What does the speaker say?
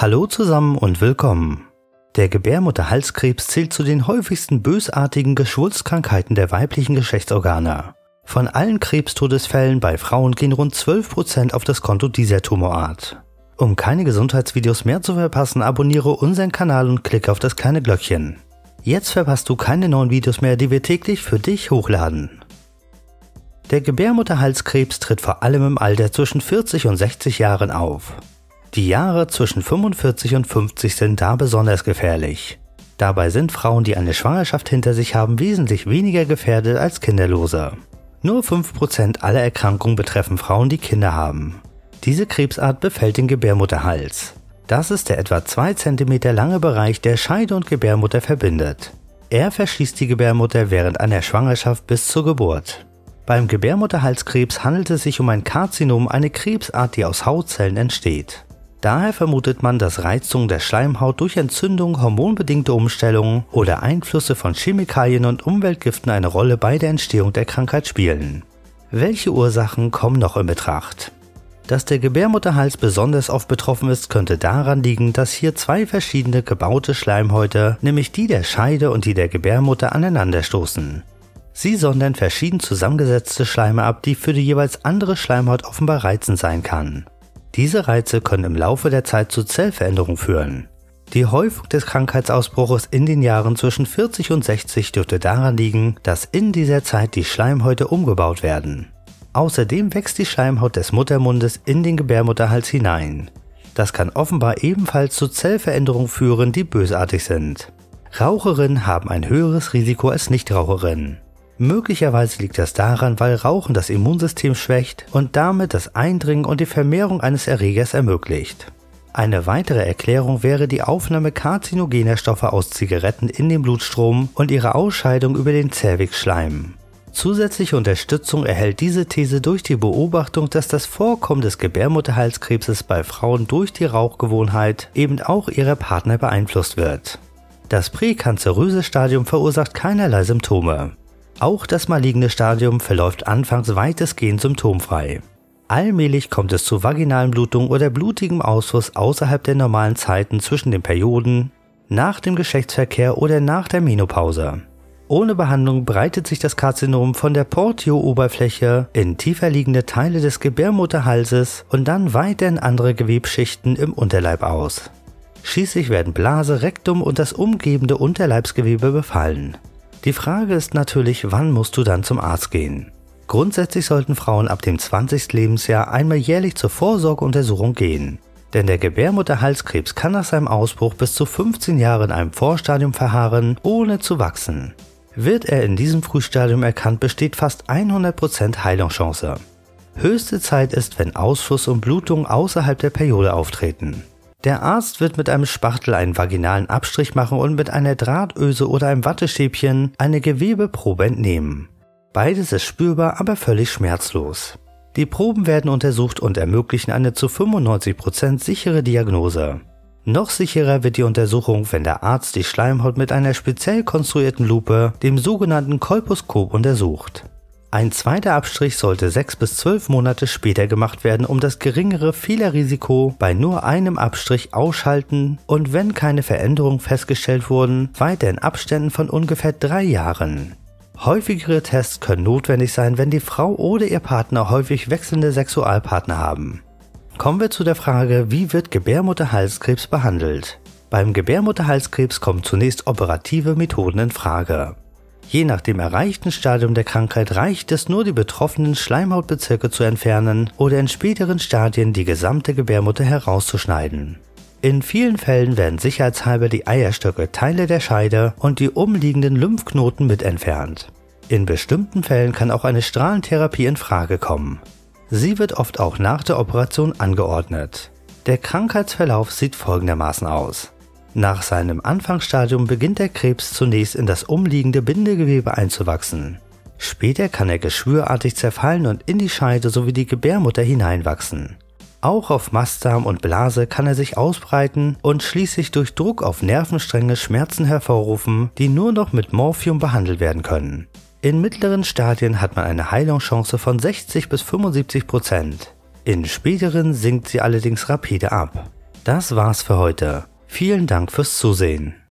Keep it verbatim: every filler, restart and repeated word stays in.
Hallo zusammen und willkommen. Der Gebärmutterhalskrebs zählt zu den häufigsten bösartigen Geschwulstkrankheiten der weiblichen Geschlechtsorgane. Von allen Krebstodesfällen bei Frauen gehen rund zwölf Prozent auf das Konto dieser Tumorart. Um keine Gesundheitsvideos mehr zu verpassen, abonniere unseren Kanal und klicke auf das kleine Glöckchen. Jetzt verpasst du keine neuen Videos mehr, die wir täglich für dich hochladen. Der Gebärmutterhalskrebs tritt vor allem im Alter zwischen vierzig und sechzig Jahren auf. Die Jahre zwischen fünfundvierzig und fünfzig sind da besonders gefährlich. Dabei sind Frauen, die eine Schwangerschaft hinter sich haben, wesentlich weniger gefährdet als Kinderlose. Nur fünf Prozent aller Erkrankungen betreffen Frauen, die Kinder haben. Diese Krebsart befällt den Gebärmutterhals. Das ist der etwa zwei Zentimeter lange Bereich, der Scheide und Gebärmutter verbindet. Er verschließt die Gebärmutter während einer Schwangerschaft bis zur Geburt. Beim Gebärmutterhalskrebs handelt es sich um ein Karzinom, eine Krebsart, die aus Hautzellen entsteht. Daher vermutet man, dass Reizungen der Schleimhaut durch Entzündung, hormonbedingte Umstellungen oder Einflüsse von Chemikalien und Umweltgiften eine Rolle bei der Entstehung der Krankheit spielen. Welche Ursachen kommen noch in Betracht? Dass der Gebärmutterhals besonders oft betroffen ist, könnte daran liegen, dass hier zwei verschiedene gebaute Schleimhäute, nämlich die der Scheide und die der Gebärmutter, aneinanderstoßen. Sie sondern verschieden zusammengesetzte Schleime ab, die für die jeweils andere Schleimhaut offenbar reizend sein kann. Diese Reize können im Laufe der Zeit zu Zellveränderungen führen. Die Häufung des Krankheitsausbruches in den Jahren zwischen vierzig und sechzig dürfte daran liegen, dass in dieser Zeit die Schleimhäute umgebaut werden. Außerdem wächst die Schleimhaut des Muttermundes in den Gebärmutterhals hinein. Das kann offenbar ebenfalls zu Zellveränderungen führen, die bösartig sind. Raucherinnen haben ein höheres Risiko als Nichtraucherinnen. Möglicherweise liegt das daran, weil Rauchen das Immunsystem schwächt und damit das Eindringen und die Vermehrung eines Erregers ermöglicht. Eine weitere Erklärung wäre die Aufnahme karzinogener Stoffe aus Zigaretten in den Blutstrom und ihre Ausscheidung über den Zervixschleim. Zusätzliche Unterstützung erhält diese These durch die Beobachtung, dass das Vorkommen des Gebärmutterhalskrebses bei Frauen durch die Rauchgewohnheit eben auch ihrer Partner beeinflusst wird. Das präkanzeröse Stadium verursacht keinerlei Symptome. Auch das maligne Stadium verläuft anfangs weitestgehend symptomfrei. Allmählich kommt es zu vaginalen Blutungen oder blutigem Ausfluss außerhalb der normalen Zeiten zwischen den Perioden, nach dem Geschlechtsverkehr oder nach der Menopause. Ohne Behandlung breitet sich das Karzinom von der Portio-Oberfläche in tiefer liegende Teile des Gebärmutterhalses und dann weiter in andere Gewebsschichten im Unterleib aus. Schließlich werden Blase, Rektum und das umgebende Unterleibsgewebe befallen. Die Frage ist natürlich, wann musst du dann zum Arzt gehen? Grundsätzlich sollten Frauen ab dem zwanzigsten Lebensjahr einmal jährlich zur Vorsorgeuntersuchung gehen. Denn der Gebärmutterhalskrebs kann nach seinem Ausbruch bis zu fünfzehn Jahre in einem Vorstadium verharren, ohne zu wachsen. Wird er in diesem Frühstadium erkannt, besteht fast hundert Prozent Heilungschance. Höchste Zeit ist, wenn Ausfluss und Blutungen außerhalb der Periode auftreten. Der Arzt wird mit einem Spachtel einen vaginalen Abstrich machen und mit einer Drahtöse oder einem Wattestäbchen eine Gewebeprobe entnehmen. Beides ist spürbar, aber völlig schmerzlos. Die Proben werden untersucht und ermöglichen eine zu fünfundneunzig Prozent sichere Diagnose. Noch sicherer wird die Untersuchung, wenn der Arzt die Schleimhaut mit einer speziell konstruierten Lupe, dem sogenannten Kolposkop, untersucht. Ein zweiter Abstrich sollte sechs bis zwölf Monate später gemacht werden, um das geringere Fehlerrisiko bei nur einem Abstrich ausschalten und, wenn keine Veränderungen festgestellt wurden, weiter in Abständen von ungefähr drei Jahren. Häufigere Tests können notwendig sein, wenn die Frau oder ihr Partner häufig wechselnde Sexualpartner haben. Kommen wir zu der Frage, wie wird Gebärmutterhalskrebs behandelt? Beim Gebärmutterhalskrebs kommen zunächst operative Methoden in Frage. Je nach dem erreichten Stadium der Krankheit reicht es nur, die betroffenen Schleimhautbezirke zu entfernen oder in späteren Stadien die gesamte Gebärmutter herauszuschneiden. In vielen Fällen werden sicherheitshalber die Eierstöcke, Teile der Scheide und die umliegenden Lymphknoten mit entfernt. In bestimmten Fällen kann auch eine Strahlentherapie in Frage kommen. Sie wird oft auch nach der Operation angeordnet. Der Krankheitsverlauf sieht folgendermaßen aus. Nach seinem Anfangsstadium beginnt der Krebs zunächst in das umliegende Bindegewebe einzuwachsen. Später kann er geschwürartig zerfallen und in die Scheide sowie die Gebärmutter hineinwachsen. Auch auf Mastdarm und Blase kann er sich ausbreiten und schließlich durch Druck auf Nervenstränge Schmerzen hervorrufen, die nur noch mit Morphium behandelt werden können. In mittleren Stadien hat man eine Heilungschance von sechzig bis fünfundsiebzig Prozent. In späteren sinkt sie allerdings rapide ab. Das war's für heute. Vielen Dank fürs Zusehen.